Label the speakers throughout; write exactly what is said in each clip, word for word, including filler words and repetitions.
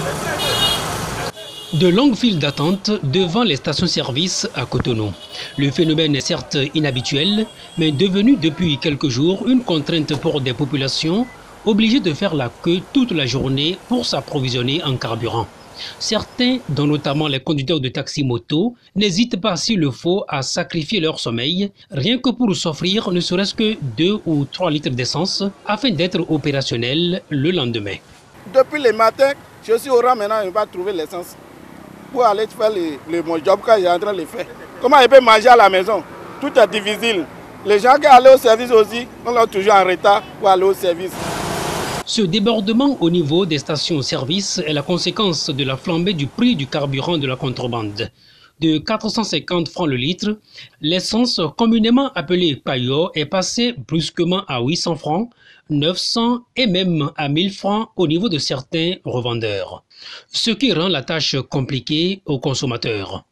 Speaker 1: De longues files d'attente devant les stations-service à Cotonou. Le phénomène est certes inhabituel, mais devenu depuis quelques jours une contrainte pour des populations obligées de faire la queue toute la journée pour s'approvisionner en carburant. Certains, dont notamment les conducteurs de taxi-moto, n'hésitent pas s'il le faut à sacrifier leur sommeil, rien que pour s'offrir ne serait-ce que deux ou trois litres d'essence afin d'être opérationnel le lendemain.
Speaker 2: Depuis le matin, je suis au rang maintenant, je vais trouver l'essence pour aller faire le, le, mon job que j'ai en train de faire. Comment je peux manger à la maison? Tout est difficile. Les gens qui allaient au service aussi, on est toujours en retard pour aller au service.
Speaker 1: Ce débordement au niveau des stations-service est la conséquence de la flambée du prix du carburant de la contrebande. De quatre cent cinquante francs le litre, l'essence communément appelée paillot est passée brusquement à huit cents francs, neuf cents et même à mille francs au niveau de certains revendeurs. Ce qui rend la tâche compliquée aux consommateurs.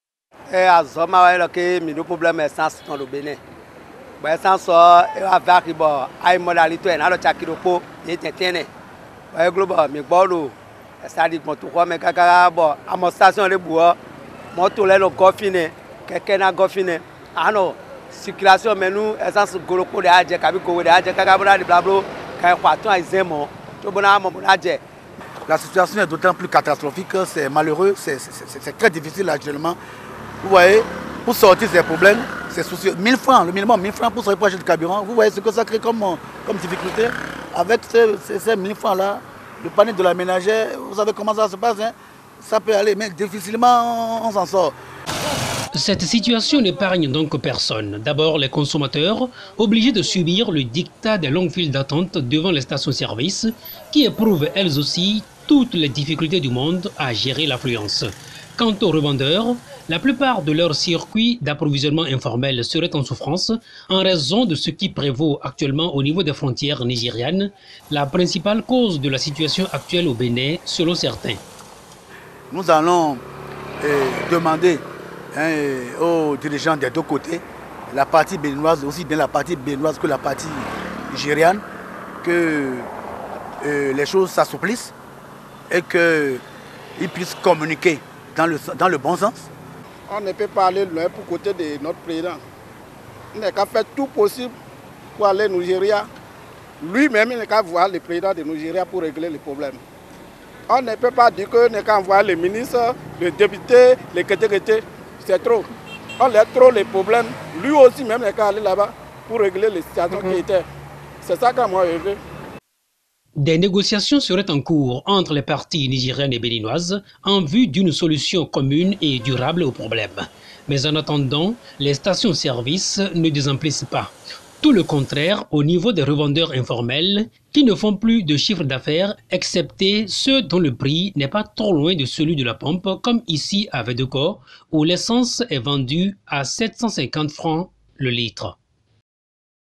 Speaker 3: essence avec bon ay modalité na lo chakiro po ni tetene ay global mi gbolo stadi moto ko me kaka bo amo station le buo moto le lo gofine keke na gofine ano circulation menu essence goloko de aje kabi ko de aje kaka bra de blablo kai kwaton azemo to bona mo aje.
Speaker 4: La situation est d'autant plus catastrophique, c'est malheureux, c'est très difficile actuellement. Vous voyez, pour sortir ces problèmes, c'est soucieux. mille francs, le minimum, mille francs pour se reprocher de carburant. Vous voyez ce que ça crée comme, comme difficulté. Avec ces, ces, ces mille francs-là, le panier de la ménagère, vous savez comment ça se passe, hein? Ça peut aller, mais difficilement on, on s'en sort.
Speaker 1: Cette situation n'épargne donc personne. D'abord les consommateurs, obligés de subir le diktat des longues files d'attente devant les stations-service, qui éprouvent elles aussi toutes les difficultés du monde à gérer l'affluence. Quant aux revendeurs, la plupart de leurs circuits d'approvisionnement informel seraient en souffrance en raison de ce qui prévaut actuellement au niveau des frontières nigérianes, la principale cause de la situation actuelle au Bénin, selon certains.
Speaker 4: Nous allons euh, demander hein, aux dirigeants des deux côtés, la partie béninoise, aussi bien la partie béninoise que la partie nigériane, que euh, les choses s'assouplissent et qu'ils puissent communiquer dans le, dans le bon sens.
Speaker 2: On ne peut pas aller loin pour côté de notre président. Il n'a qu'à faire tout possible pour aller au Nigeria. Lui-même, il n'a qu'à voir le président de Nigeria pour régler les problèmes. On ne peut pas dire qu'il n'a qu'à envoyer les ministres, les députés, les kété-kété. C'est trop. On laisse trop les problèmes. Lui aussi, même, il n'a qu'à aller là-bas pour régler les situations mm-hmm. qui étaient. C'est ça que moi, je veux.
Speaker 1: Des négociations seraient en cours entre les parties nigériennes et béninoises en vue d'une solution commune et durable au problème. Mais en attendant, les stations-service ne désemplissent pas. Tout le contraire au niveau des revendeurs informels qui ne font plus de chiffre d'affaires, excepté ceux dont le prix n'est pas trop loin de celui de la pompe, comme ici à Védeco, où l'essence est vendue à sept cent cinquante francs le litre.